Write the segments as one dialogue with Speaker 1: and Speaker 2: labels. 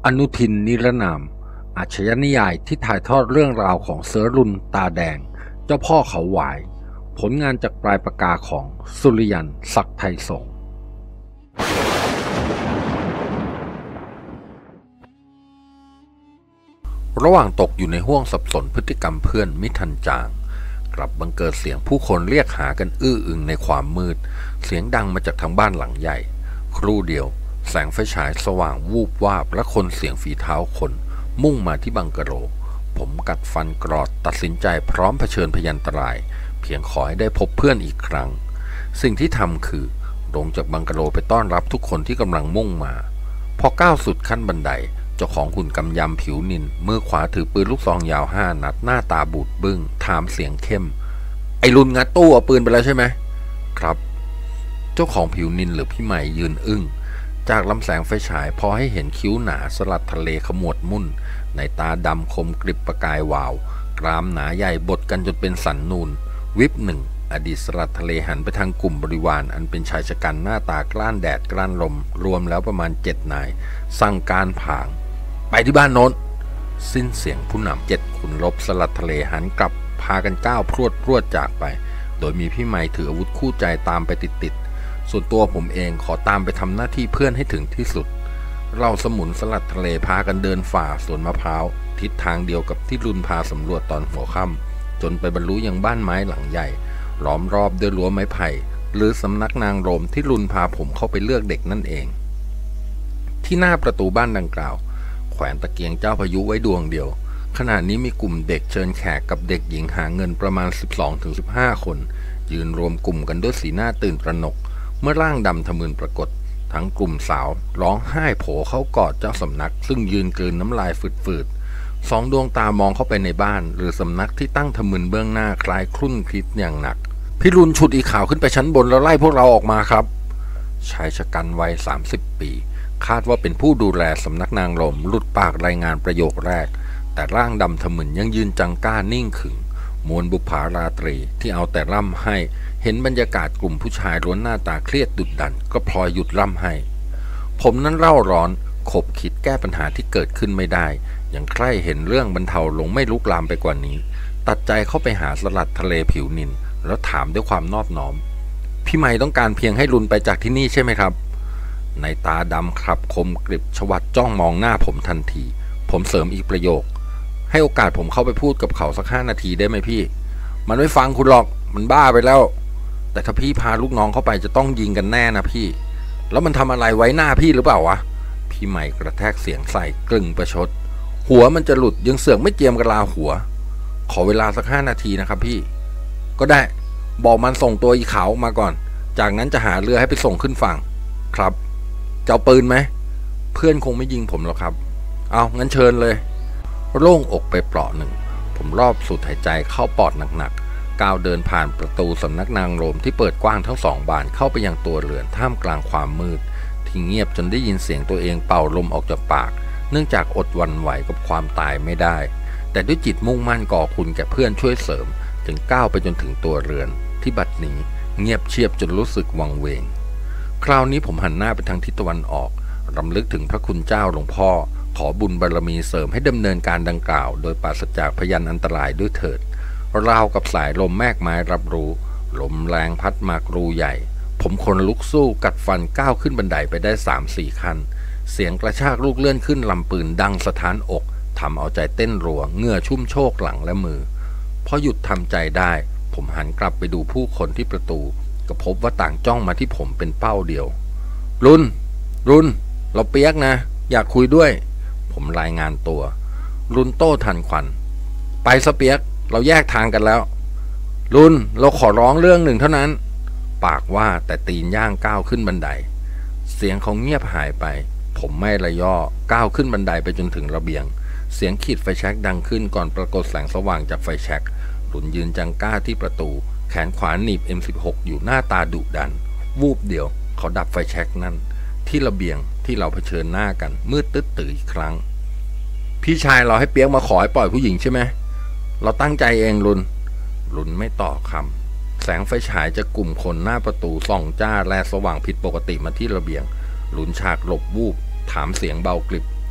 Speaker 1: นุทินนิรนามอาชญานิยายที่ถ่ายทอดเรื่องราวของเสือรุนตาแดงเจ้าพ่อเขาหวายผลงานจากปลายปากกาของสุริยันศักดิ์ไทยสงฆ์ระหว่างตกอยู่ในห้วงสับสนพฤติกรรมเพื่อนไม่ทันจางกลับบังเกิดเสียงผู้คนเรียกหากันอื้ออึงในความมืดเสียงดังมาจากทางบ้านหลังใหญ่ครู่เดียวแสงไฟฉายสว่างวูบวาบและคนเสียงฝีเท้าคนมุ่งมาที่บังกะโรผมกัดฟันกรอดตัดสินใจพร้อมเผชิญพยันตรายเพียงขอให้ได้พบเพื่อนอีกครั้งสิ่งที่ทำคือลงจากบังกะโรไปต้อนรับทุกคนที่กำลังมุ่งมาพอก้าวสุดขั้นบันไดเจ้าของหุ่นกำยำผิวนินมือขวาถือปืนลูกซองยาว5 นัดหน้าตาบูดบึ้งถามเสียงเข้มไอรุนงัดตู้เอาปืนไปแล้วใช่ไหมครับเจ้าของผิวนินหรือพี่ใหม่ยืนอึ้งจากลำแสงไฟฉายพอให้เห็นคิ้วหนาสลัดทะเลขมวดมุ่นในตาดำคมกริบประกายวาวกรามหนาใหญ่บดกันจนเป็นสันนูนวิบหนึ่งอดีตสลัดทะเลหันไปทางกลุ่มบริวารอันเป็นชายชะกันหน้าตากล้านแดดกล้านลมรวมแล้วประมาณ7 นายสั่งการผางไปที่บ้านโน้นสิ้นเสียงผู้นำ7 ขุนรบสลัดทะเลหันกลับพากันก้าวพรวดจากไปโดยมีพี่ใหม่ถืออาวุธคู่ใจตามไปติดส่วนตัวผมเองขอตามไปทำหน้าที่เพื่อนให้ถึงที่สุดเราสมุนสลัดทะเลพากันเดินฝ่าสวนมะพร้าวทิศทางเดียวกับที่รุนพาสำรวจตอนหัวค่ำจนไปบรรลุยังบ้านไม้หลังใหญ่ล้อมรอบด้วยรั้วไม้ไผ่หรือสำนักนางโรมที่รุนพาผมเข้าไปเลือกเด็กนั่นเองที่หน้าประตูบ้านดังกล่าวแขวนตะเกียงเจ้าพายุไว้ดวงเดียวขณะนี้มีกลุ่มเด็กเชิญแขกกับเด็กหญิงหาเงินประมาณ 12-15 คนยืนรวมกลุ่มกันด้วยสีหน้าตื่นตระหนกเมื่อร่างดำทะมึนปรากฏทั้งกลุ่มสาวร้องไห้โผเข้ากอดเจ้าสำนักซึ่งยืนกลืนน้ำลายฝืดๆ2 ดวงตามองเข้าไปในบ้านหรือสำนักที่ตั้งทะมึนเบื้องหน้าคล้ายครุ่นคิดอย่างหนักพี่รุนฉุดอีขาวขึ้นไปชั้นบนแล้วไล่พวกเราออกมาครับชายชะกันวัย30 ปีคาดว่าเป็นผู้ดูแลสำนักนางลมหลุดปากรายงานประโยคแรกแต่ร่างดำทะมึนยังยืนจังก้านิ่งขึงมวลบุปผาราตรีที่เอาแต่ร่ำให้เห็นบรรยากาศกลุ่มผู้ชายล้วนหน้าตาเครียดดุดดันก็พลอยหยุดร่ำให้ผมนั้นเร่าร้อนขบคิดแก้ปัญหาที่เกิดขึ้นไม่ได้ยังใคร่เห็นเรื่องบรรเทาลงไม่ลุกลามไปกว่านี้ตัดใจเข้าไปหาสลัดทะเลผิวนินแล้วถามด้วยความนอบน้อมพี่ใหม่ต้องการเพียงให้รุนไปจากที่นี่ใช่ไหมครับในตาดำครับคมกริบชวัดจ้องมองหน้าผมทันทีผมเสริมอีกประโยคให้โอกาสผมเข้าไปพูดกับเขาสัก5 นาทีได้ไหมพี่มันไม่ฟังคุณหรอกมันบ้าไปแล้วแต่ถ้าพี่พาลูกน้องเข้าไปจะต้องยิงกันแน่นะพี่แล้วมันทำอะไรไว้หน้าพี่หรือเปล่าวะพี่ใหม่กระแทกเสียงใส่กลึงประชดหัวมันจะหลุดยังเสือกไม่เจียมกระลาหัวขอเวลาสัก5 นาทีนะครับพี่ก็ได้บอกมันส่งตัวอีขาวมาก่อนจากนั้นจะหาเรือให้ไปส่งขึ้นฝั่งครับจะเอาปืนไหมเพื่อนคงไม่ยิงผมหรอกครับเอางั้นเชิญเลยโล่งอกไปเปราะหนึ่งผมรอบสูดหายใจเข้าปอดหนักๆก้าวเดินผ่านประตูสำนักนางโรมที่เปิดกว้างทั้ง2 บานเข้าไปยังตัวเรือนท่ามกลางความมืดที่เงียบจนได้ยินเสียงตัวเองเป่าลมออกจากปากเนื่องจากอดหวั่นไหวกับความตายไม่ได้แต่ด้วยจิตมุ่งมั่นก่อคุณแก่เพื่อนช่วยเสริมจึงก้าวไปจนถึงตัวเรือนที่บัดนี้เงียบเชียบจนรู้สึกวังเวงคราวนี้ผมหันหน้าไปทางทิศตะวันออกรำลึกถึงพระคุณเจ้าหลวงพ่อขอบุญบารมีเสริมให้ดำเนินการดังกล่าวโดยปราศจากพยันอันตรายด้วยเถิดราวกับสายลมแมกไม้รับรู้ลมแรงพัดมากรูใหญ่ผมคนลุกสู้กัดฟันก้าวขึ้นบันไดไปได้3-4 ขั้นเสียงกระชากลูกเลื่อนขึ้นลำปืนดังสะท้านอกทำเอาใจเต้นรัวเหงื่อชุ่มโชกหลังและมือพอหยุดทำใจได้ผมหันกลับไปดูผู้คนที่ประตูก็พบว่าต่างจ้องมาที่ผมเป็นเป้าเดียวรุนเราเปียกนะอยากคุยด้วยผมรายงานตัวรุนโต้ทันควันไปสเปียกเราแยกทางกันแล้วรุนเราขอร้องเรื่องหนึ่งเท่านั้นปากว่าแต่ตีนย่างก้าวขึ้นบันไดเสียงเขาเงียบหายไปผมไม่ระย่อก้าวขึ้นบันไดไปจนถึงระเบียงเสียงขีดไฟแช็กดังขึ้นก่อนปรากฏแสงสว่างจากไฟแช็กรุนยืนจังก้าที่ประตูแขนขวาหนีบ M16 อยู่หน้าตาดุดันวูบเดียวเขาดับไฟแช็กนั้นที่ระเบียงที่เราเผชิญหน้ากันมืดตึ๊ดตื่นอีกครั้งพี่ชายเราให้เปียกมาขอให้ปล่อยผู้หญิงใช่ไหมเราตั้งใจเองรุนไม่ตอบคำแสงไฟฉายจากกลุ่มคนหน้าประตูส่องจ้าแลสว่างผิดปกติมาที่ระเบียงรุนฉากหลบวูบถามเสียงเบากริบ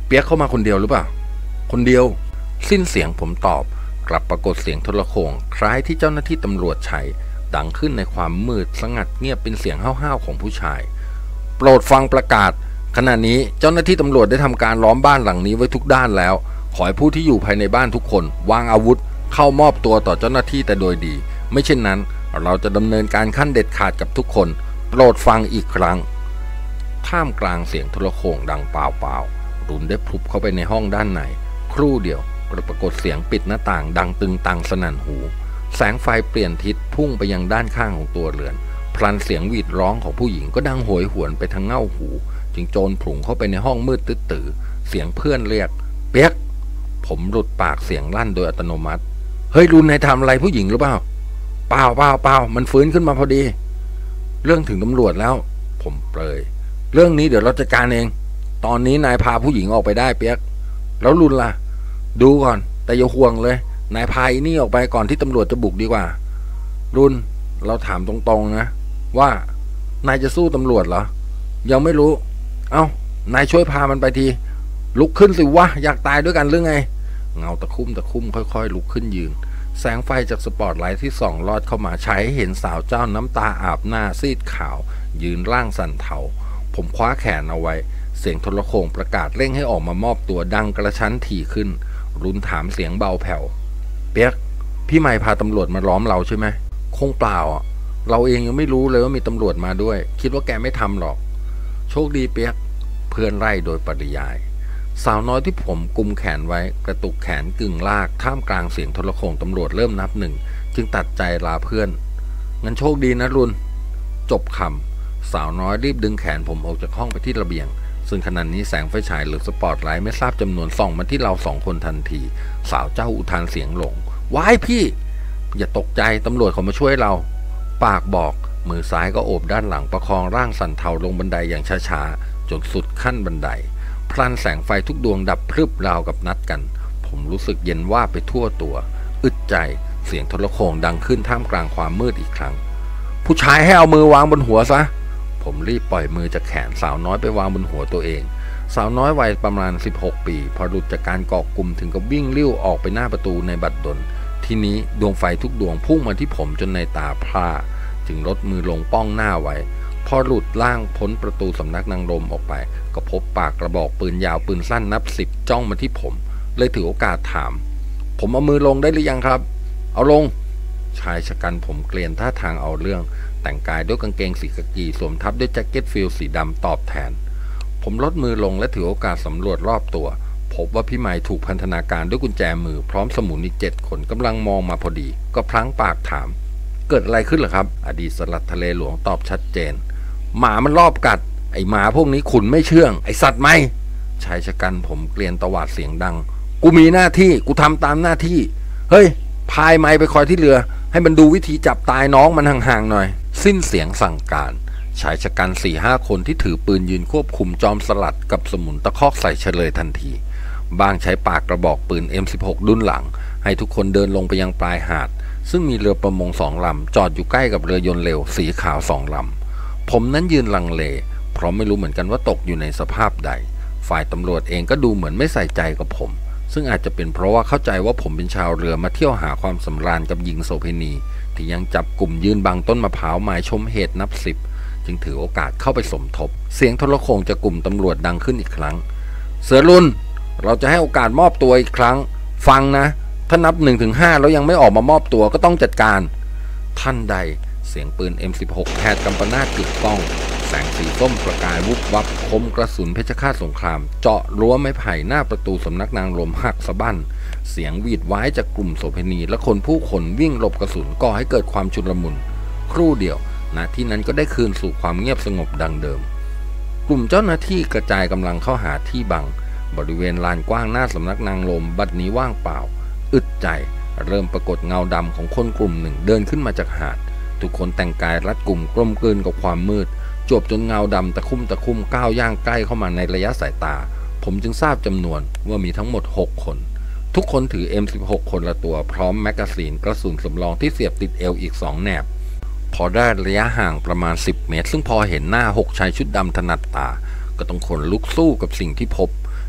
Speaker 1: เปียกเข้ามาคนเดียวหรือเปล่าคนเดียวสิ้นเสียงผมตอบกลับปรากฏเสียงโทรโข่งคล้ายที่เจ้าหน้าที่ตำรวจใช้ดังขึ้นในความมืดสงัดเงียบเป็นเสียงห้าวๆของผู้ชายโปรดฟังประกาศขณะนี้เจ้าหน้าที่ตำรวจได้ทำการล้อมบ้านหลังนี้ไว้ทุกด้านแล้วขอให้ผู้ที่อยู่ภายในบ้านทุกคนวางอาวุธเข้ามอบตัวต่อเจ้าหน้าที่แต่โดยดีไม่เช่นนั้นเราจะดำเนินการขั้นเด็ดขาดกับทุกคนโปรดฟังอีกครั้งท่ามกลางเสียงโทรโข่งดังเปล่าๆรุนได้พลุบเข้าไปในห้องด้านในครู่เดียวปรากฏเสียงปิดหน้าต่างดังตึงตังสนั่นหูแสงไฟเปลี่ยนทิศพุ่งไปยังด้านข้างของตัวเรือนพลันเสียงหวีดร้องของผู้หญิงก็ดังโหยหวนไปทางเง่าหูจึงโจรผุ่งเข้าไปในห้องมืดตื้อเสียงเพื่อนเรียกเปียกผมหลุดปากเสียงลั่นโดยอัตโนมัติเฮ้ยรุนนายทำอะไรผู้หญิงหรือเปล่าเปล่ามันฟื้นขึ้นมาพอดีเรื่องถึงตำรวจแล้วผมเปรยเรื่องนี้เดี๋ยวเราจัดการเองตอนนี้นายพาผู้หญิงออกไปได้เปียกแล้วรุนล่ะดูก่อนแต่อย่าห่วงเลยนายพาอีนี่ออกไปก่อนที่ตำรวจจะบุกดีกว่ารุนเราถามตรงๆนะว่านายจะสู้ตำรวจเหรอยังไม่รู้เอ้านายช่วยพามันไปทีลุกขึ้นสิวะอยากตายด้วยกันหรือไงเงาตะคุ่มค่อยๆลุกขึ้นยืนแสงไฟจากสปอตไลท์ที่ส่องลอดเข้ามาฉายให้เห็นสาวเจ้าน้ำตาอาบหน้าซีดขาวยืนร่างสั่นเทาผมคว้าแขนเอาไว้เสียงโทรโข่งประกาศเร่งให้ออกมามอบตัวดังกระชั้นถี่ขึ้นรุนถามเสียงเบาแผ่วเปียกพี่ใหม่พาตำรวจมาล้อมเราใช่ไหมคงเปล่าอ่ะเราเองยังไม่รู้เลยว่ามีตำรวจมาด้วยคิดว่าแกไม่ทำหรอกโชคดีเปียกเพื่อนไล่โดยปริยายสาวน้อยที่ผมกุมแขนไว้กระตุกแขนกึ่งลากท่ามกลางเสียงโทรโข่งตำรวจเริ่มนับหนึ่งจึงตัดใจลาเพื่อนงั้นโชคดีนะรุนจบคำสาวน้อยรีบดึงแขนผมออกจากห้องไปที่ระเบียงซึ่งขณะนี้แสงไฟฉายหรือสปอตไลท์ไม่ทราบจำนวนส่องมาที่เราสองคนทันทีสาวเจ้าอุทานเสียงหลงว้ายพี่อย่าตกใจตำรวจเขามาช่วยเราปากบอกมือซ้ายก็โอบด้านหลังประคองร่างสั่นเทาลงบันไดอย่างช้าๆจนสุดขั้นบันไดพลันแสงไฟทุกดวงดับพรึบราวกับนัดกันผมรู้สึกเย็นว่าไปทั่วตัวอึดใจเสียงโทรโข่งดังขึ้นท่ามกลางความมืดอีกครั้งผู้ชายให้เอามือวางบนหัวซะผมรีบปล่อยมือจากแขนสาวน้อยไปวางบนหัวตัวเองสาวน้อยวัยประมาณ16 ปีพอหลุดจากการเกาะกลุ่มถึงกับวิ่งลิ้วออกไปหน้าประตูในบัดดลทีนี้ดวงไฟทุกดวงพุ่งมาที่ผมจนในตาพร่าจึงลดมือลงป้องหน้าไว้พอหลุดล่างพ้นประตูสำนักนางรมออกไปก็พบปากกระบอกปืนยาวปืนสั้นนับ10จ้องมาที่ผมเลยถือโอกาสถามผมเอามือลงได้หรือยังครับเอาลงชายชะกันผมเกลียนท่าทางเอาเรื่องแต่งกายด้วยกางเกงสีกากีสวมทับด้วยแจ็คเก็ตฟิลสีดำตอบแทนผมลดมือลงและถือโอกาสสำรวจรอบตัวพบว่าพี่ใหม่ถูกพันธนาการด้วยกุญแจมือพร้อมสมุนอีก7 คนกำลังมองมาพอดีก็พลั้งปากถามเกิดอะไรขึ้นเหรอครับอดีตสลัดทะเลหลวงตอบชัดเจนหมามันรอบกัดไอหมาพวกนี้ขุนไม่เชื่องไอสัตว์ไม่ชายชะกันผมเกลียนตวาดเสียงดังกูมีหน้าที่กูทำตามหน้าที่เฮ้ยพายไม้ไปคอยที่เรือให้มันดูวิธีจับตายน้องมันห่างๆหน่อยสิ้นเสียงสั่งการชายชะกัน 4-5 คนที่ถือปืนยืนควบคุมจอมสลัดกับสมุนตะคอกใส่เฉลยทันทีบางใช้ปากกระบอกปืน M16 รุ่นหลังให้ทุกคนเดินลงไปยังปลายหาดซึ่งมีเรือประมง2 ลำจอดอยู่ใกล้กับเรือยนต์เร็วสีขาว2 ลำผมนั้นยืนลังเลเพราะไม่รู้เหมือนกันว่าตกอยู่ในสภาพใดฝ่ายตำรวจเองก็ดูเหมือนไม่ใส่ใจกับผมซึ่งอาจจะเป็นเพราะว่าเข้าใจว่าผมเป็นชาวเรือมาเที่ยวหาความสำราญกับหญิงโสเภณีที่ยังจับกลุ่มยืนบังต้นมะพร้าวหมายชมเหตุนับ10จึงถือโอกาสเข้าไปสมทบเสียงโทรโข่งจากกลุ่มตำรวจดังขึ้นอีกครั้งเสือรุนเราจะให้โอกาสมอบตัวอีกครั้งฟังนะถ้านับ 1-5 แล้วยังไม่ออกมามอบตัวก็ต้องจัดการท่านใดเสียงปืน M16 แผดกำปนาตกึกก้องแสงสีส้มประกายวุบวับคมกระสุนเพชฌฆาตสงครามเจาะรั้วไม้ไผ่หน้าประตูสำนักนางรมหักสะบั้นเสียงหวีดว้ายจากกลุ่มโสเภณีและคนผู้คนวิ่งหลบกระสุนก่อให้เกิดความชุลมุนครู่เดียวณที่นั้นก็ได้คืนสู่ความเงียบสงบดังเดิมกลุ่มเจ้าหน้าที่กระจายกำลังเข้าหาที่บังบริเวณลานกว้างหน้าสำนักนางรมบัดนี้ว่างเปล่าอึดใจเริ่มปรากฏเงาดำของคนกลุ่มหนึ่งเดินขึ้นมาจากหาดทุกคนแต่งกายรัดกุมกลมกลืนกับความมืดจวบจนเงาดำตะคุ่มก้าวย่างใกล้เข้ามาในระยะสายตาผมจึงทราบจำนวนว่ามีทั้งหมด6 คนทุกคนถือ M16 คนละตัวพร้อมแมกกาซีนกระสุนสำรองที่เสียบติดเอวอีก2 แนบพอได้ระยะห่างประมาณ10 เมตรซึ่งพอเห็นหน้า6 ชายชุดดำถนัดตาก็ต้องขนลุกสู้กับสิ่งที่พบ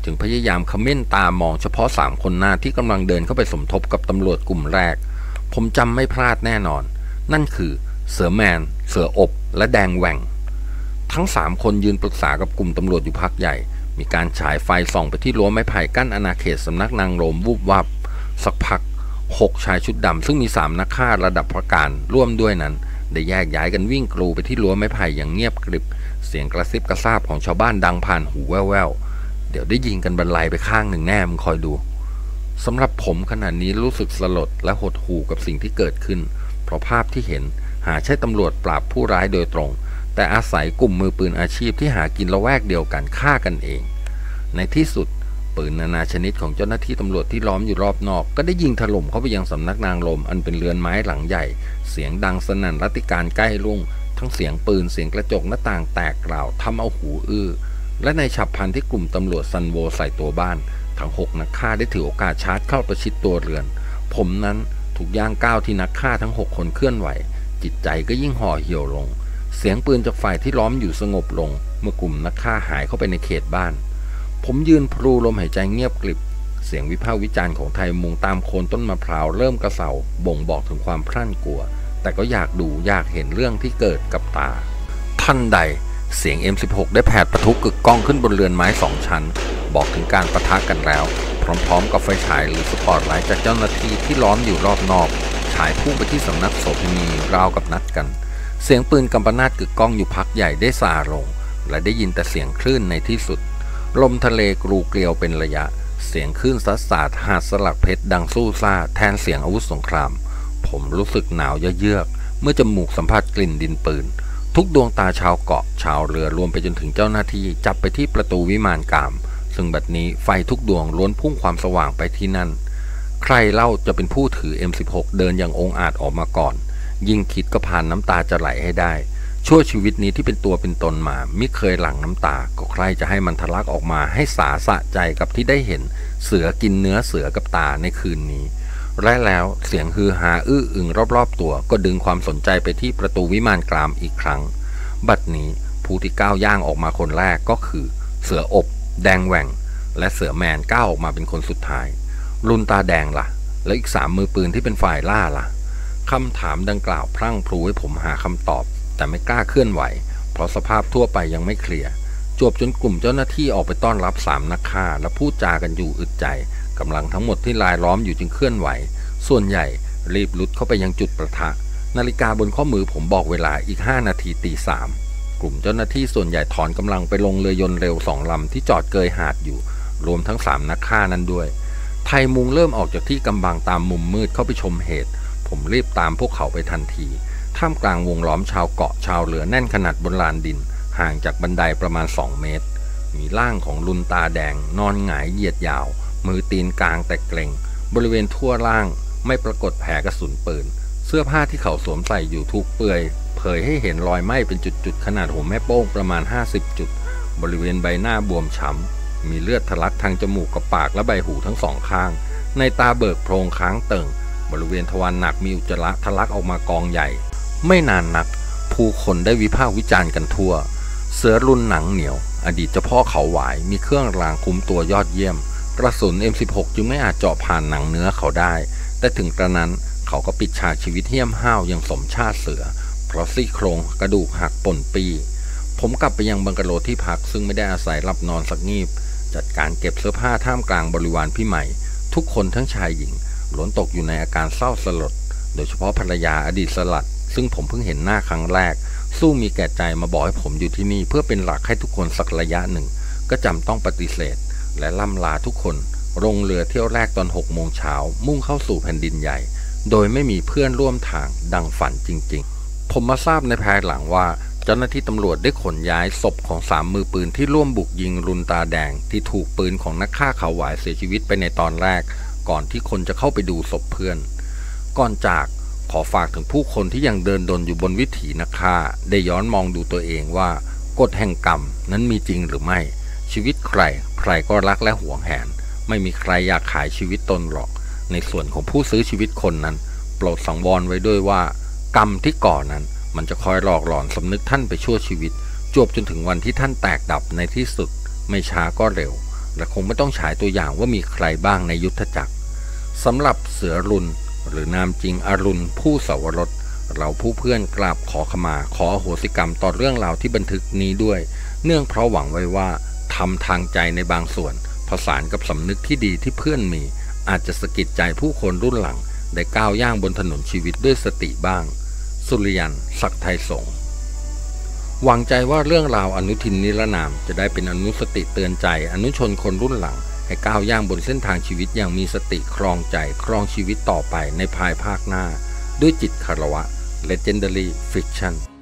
Speaker 1: จึงพยายามเขม่นตามองเฉพาะ3 คนหน้าที่กำลังเดินเข้าไปสมทบกับตำรวจกลุ่มแรกผมจำไม่พลาดแน่นอนนั่นคือเสือแมนเสืออบและแดงแหว่งทั้ง3 คนยืนปรึกษากับกลุ่มตำรวจอยู่พักใหญ่มีการฉายไฟส่องไปที่รั้วไม้ไผ่กั้นอาณาเขตสำนักนางโรมวูบวับสักพัก6 ชายชุดดำซึ่งมี3 นักฆ่าระดับพระการร่วมด้วยนั้นได้แยกย้ายกันวิ่งกรูไปที่รั้วไม้ไผ่อย่างเงียบกริบเสียงกระซิบกระซาบของชาวบ้านดังผ่านหูแว่วๆเดี๋ยวได้ยิงกันบรรลัยไปข้างหนึ่งแน่มึงคอยดูสำหรับผมขณะนี้รู้สึกสลดและหดหู่กับสิ่งที่เกิดขึ้นเพราะภาพที่เห็นหาใช่ตำรวจปราบผู้ร้ายโดยตรงแต่อาศัยกลุ่มมือปืนอาชีพที่หากินละแวกเดียวกันฆ่ากันเองในที่สุดปืนนานาชนิดของเจ้าหน้าที่ตำรวจที่ล้อมอยู่รอบนอกก็ได้ยิงถล่มเข้าไปยังสำนักนางลมอันเป็นเรือนไม้หลังใหญ่เสียงดังสนั่นรัติการใกล้รุ่งทั้งเสียงปืนเสียงกระจกหน้าต่างแตกกล่าวทำเอาหูอื้อและในฉับพลันที่กลุ่มตำรวจซันโวใส่ตัวบ้านทั้ง6 นักฆ่าได้ถือโอกาสชาร์จเข้าประชิดตัวเรือนผมนั้นถูกย่างก้าวที่นักฆ่าทั้ง6 คนเคลื่อนไหวจิตใจก็ยิ่งห่อเหี่ยวลงเสียงปืนจากฝ่ายที่ล้อมอยู่สงบลงเมื่อกลุ่มนักฆ่าหายเข้าไปในเขตบ้านผมยืนพลูลมหายใจเงียบกริบเสียงวิพากษ์วิจารณ์ของไทยมุงตามโคนต้นมะพร้าวเริ่มกระเซาบ่งบอกถึงความพรั่นกลัวแต่ก็อยากดูอยากเห็นเรื่องที่เกิดกับตาทันใดเสียง M16 ได้แผดปะทุกึกก้องขึ้นบนเรือนไม้2 ชั้นบอกถึงการปะทะกันแล้วพร้อมๆกับไฟฉายหรือสปอตไลท์จากเจ้าหน้าที่ที่ล้อมอยู่รอบนอกฉายพุ่งไปที่สำนักโสเภณีราวกับนัดกันเสียงปืนกำปนาตกึกก้องอยู่พักใหญ่ได้ซาลงและได้ยินแต่เสียงคลื่นในที่สุดลมทะเลกรูเกลียวเป็นระยะเสียงคลื่นซัดสาดหาดสลักเพชรดังสู้ซ่าแทนเสียงอาวุธสงครามผมรู้สึกหนาวเยือกเมื่อจมูกสัมผัสกลิ่นดินปืนทุกดวงตาชาวเกาะชาวเรือรวมไปจนถึงเจ้าหน้าที่จับไปที่ประตูวิมานกามซึ่งบัดนี้ไฟทุกดวงล้วนพุ่งความสว่างไปที่นั่นใครเล่าจะเป็นผู้ถือ M16 เดินอย่างองอาจออกมาก่อนยิ่งคิดก็ผ่านน้ำตาจะไหลให้ได้ชั่วชีวิตนี้ที่เป็นตัวเป็นตนมาไม่เคยหลั่งน้ำตาก็ใครจะให้มันทะลักออกมาให้สะใจกับที่ได้เห็นเสือกินเนื้อเสือกับตาในคืนนี้และแล้วเสียงฮือฮาอื้ออึงรอบๆตัวก็ดึงความสนใจไปที่ประตูวิมานกรามอีกครั้งบัดนี้ผู้ที่ก้าวย่างออกมาคนแรกก็คือเสืออบแดงแหว่งและเสือแมนก้าวออกมาเป็นคนสุดท้ายลุนตาแดงล่ะแล้วอีก3 มือปืนที่เป็นฝ่ายล่าล่ะคำถามดังกล่าวพรั่งพรูให้ผมหาคำตอบแต่ไม่กล้าเคลื่อนไหวเพราะสภาพทั่วไปยังไม่เคลียร์จวบจนกลุ่มเจ้าหน้าที่ออกไปต้อนรับ3 นักฆ่าและพูดจากันอยู่อึดใจกำลังทั้งหมดที่ลายล้อมอยู่จึงเคลื่อนไหวส่วนใหญ่รีบลุดเข้าไปยังจุดประทะนาฬิกาบนข้อมือผมบอกเวลาอีก5 นาทีตี 3กลุ่มเจ้าหน้าที่ส่วนใหญ่ถอนกำลังไปลงเรือยนต์เร็ว2 ลำที่จอดเกยหาดอยู่รวมทั้ง3 นักฆ่านั้นด้วยไทยมุงเริ่มออกจากที่กำบังตามมุมมืดเข้าไปชมเหตุผมรีบตามพวกเขาไปทันทีท่ามกลางวงล้อมชาวเกาะชาวเรือแน่นขนาดบนลานดินห่างจากบันไดประมาณ2 เมตรมีร่างของลุนตาแดงนอนหงายเหยียดยาวมือตีนกลางแต่เกร็งบริเวณทั่วร่างไม่ปรากฏแผลกระสุนปืนเสื้อผ้าที่เขาสวมใส่อยู่ถูกเปื่อยเผยให้เห็นรอยไหม้เป็นจุดๆขนาดหัวแม่โป้งประมาณ50 จุดบริเวณใบหน้าบวมช้ำมีเลือดทะลักทางจมูกกับปากและใบหูทั้ง2 ข้างในตาเบิกโพรงค้างเติ่งบริเวณทวารหนักมีอุจจาระทะลักออกมากองใหญ่ไม่นานนักผู้คนได้วิพากษ์วิจารณ์กันทั่วเสือรุ่นหนังเหนียวอดีตเจ้าพ่อเขาหวายมีเครื่องรางคุ้มตัวยอดเยี่ยมกระสุน M16 จึงไม่อาจเจาะผ่านหนังเนื้อเขาได้แต่ถึงกระนั้นเขาก็ปิดฉากชีวิตเหี้ยมห้าวอย่างสมชาติเสือเพราะซี่โครงกระดูกหักป่นปีผมกลับไปยังบังกะโลที่พักซึ่งไม่ได้อาศัยหลับนอนสักงีบจัดการเก็บเสื้อผ้าท่ามกลางบริวารพี่ใหม่ทุกคนทั้งชายหญิงล้วนตกอยู่ในอาการเศร้าสลดโดยเฉพาะภรรยาอดีตสลัดซึ่งผมเพิ่งเห็นหน้าครั้งแรกสู้มีแก่ใจมาบอกให้ผมอยู่ที่นี่เพื่อเป็นหลักให้ทุกคนสักระยะหนึ่งก็จำต้องปฏิเสธและล่ำลาทุกคนลงเรือเที่ยวแรกตอน6 โมงเช้ามุ่งเข้าสู่แผ่นดินใหญ่โดยไม่มีเพื่อนร่วมทางดังฝันจริงๆผมมาทราบในภายหลังว่าเจ้าหน้าที่ตำรวจได้ขนย้ายศพของ3 มือปืนที่ร่วมบุกยิงรุนตาแดงที่ถูกปืนของนักฆ่าเขาหวายเสียชีวิตไปในตอนแรกก่อนที่คนจะเข้าไปดูศพเพื่อนก่อนจากขอฝากถึงผู้คนที่ยังเดินดนอยู่บนวิถีนักฆ่าได้ย้อนมองดูตัวเองว่ากฎแห่งกรรมนั้นมีจริงหรือไม่ชีวิตใครก็รักและหวงแหนไม่มีใครอยากขายชีวิตตนหรอกในส่วนของผู้ซื้อชีวิตคนนั้นโปรดสังวรไว้ด้วยว่ากรรมที่ก่อนั้นมันจะคอยหลอกหลอนสำนึกท่านไปชั่วชีวิตจวบจนถึงวันที่ท่านแตกดับในที่สุดไม่ช้าก็เร็วและคงไม่ต้องฉายตัวอย่างว่ามีใครบ้างในยุทธจักรสำหรับเสือรุนหรือนามจริงอรุณผู้เสาวรสเราผู้เพื่อนกราบขอขมาขออโหสิกรรมต่อเรื่องราวที่บันทึกนี้ด้วยเนื่องเพราะหวังไว้ว่าทำทางใจในบางส่วนผสานกับสำนึกที่ดีที่เพื่อนมีอาจจะสะกิดใจผู้คนรุ่นหลังได้ก้าวย่างบนถนนชีวิตด้วยสติบ้างสุริยัน ศักดิ์ไทยสงฆ์หวังใจว่าเรื่องราวอนุทินนิรนามจะได้เป็นอนุสติเตือนใจอนุชนคนรุ่นหลังให้ก้าวย่างบนเส้นทางชีวิตอย่างมีสติครองใจครองชีวิตต่อไปในภายภาคหน้าด้วยจิตคารวะ Legendary Fiction